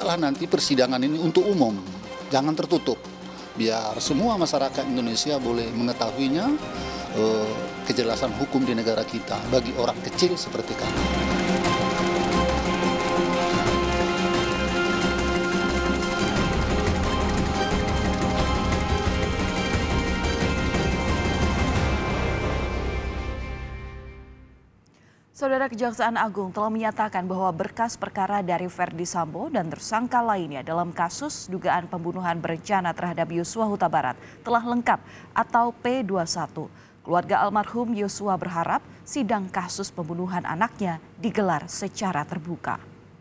bukanya nanti persidangan ini untuk umum, jangan tertutup. Biar semua masyarakat Indonesia boleh mengetahuinya, kejelasan hukum di negara kita bagi orang kecil seperti kami. Saudara, Kejaksaan Agung telah menyatakan bahwa berkas perkara dari Ferdy Sambo dan tersangka lainnya dalam kasus dugaan pembunuhan berencana terhadap Yosua Huta Barat telah lengkap atau P21. Keluarga almarhum Yosua berharap sidang kasus pembunuhan anaknya digelar secara terbuka.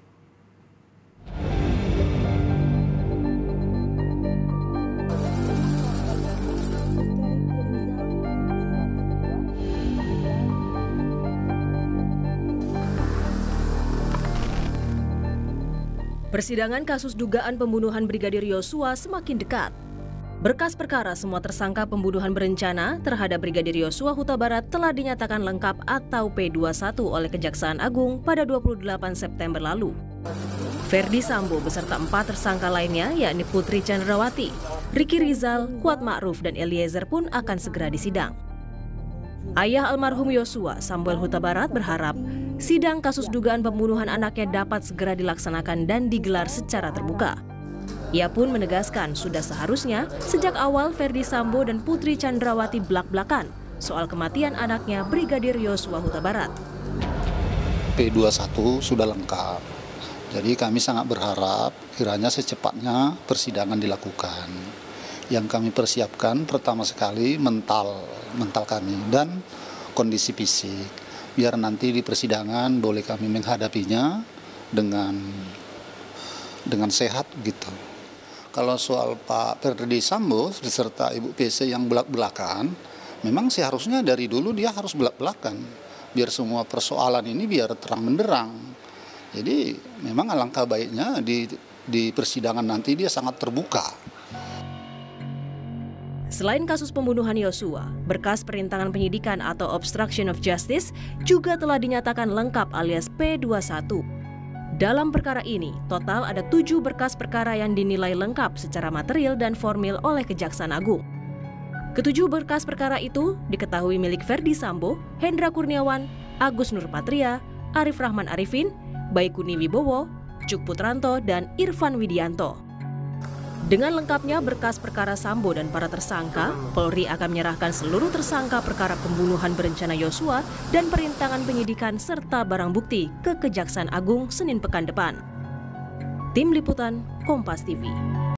Persidangan kasus dugaan pembunuhan Brigadir Yosua semakin dekat. Berkas perkara semua tersangka pembunuhan berencana terhadap Brigadir Yosua Huta Barat telah dinyatakan lengkap atau P21 oleh Kejaksaan Agung pada 28 September lalu. Ferdy Sambo beserta 4 tersangka lainnya yakni Putri Chandrawati, Ricky Rizal, Kuat Ma'ruf, dan Eliezer pun akan segera disidang. Ayah almarhum Yosua, Samuel Huta Barat, berharap sidang kasus dugaan pembunuhan anaknya dapat segera dilaksanakan dan digelar secara terbuka. Ia pun menegaskan sudah seharusnya sejak awal Ferdy Sambo dan Putri Chandrawati belak-belakan soal kematian anaknya Brigadir Yosua Huta Barat. P21 sudah lengkap, jadi kami sangat berharap kiranya secepatnya persidangan dilakukan. Yang kami persiapkan pertama sekali mental kami dan kondisi fisik, biar nanti di persidangan boleh kami menghadapinya dengan sehat gitu. Kalau soal Pak Ferdy Sambo beserta Ibu PC yang belak-belakan, memang seharusnya dari dulu dia harus belak-belakan, biar semua persoalan ini biar terang benderang. Jadi memang alangkah baiknya di persidangan nanti dia sangat terbuka. Selain kasus pembunuhan Yosua, berkas perintangan penyidikan atau obstruction of justice juga telah dinyatakan lengkap alias P21. Dalam perkara ini, total ada 7 berkas perkara yang dinilai lengkap secara material dan formil oleh Kejaksaan Agung. Ketujuh berkas perkara itu diketahui milik Ferdy Sambo, Hendra Kurniawan, Agus Nurpatria, Arif Rahman Arifin, Baikuni Wibowo, Cuk Putranto, dan Irfan Widianto. Dengan lengkapnya berkas perkara Sambo dan para tersangka, Polri akan menyerahkan seluruh tersangka perkara pembunuhan berencana Yosua dan perintangan penyidikan serta barang bukti ke Kejaksaan Agung Senin pekan depan. Tim Liputan, Kompas TV.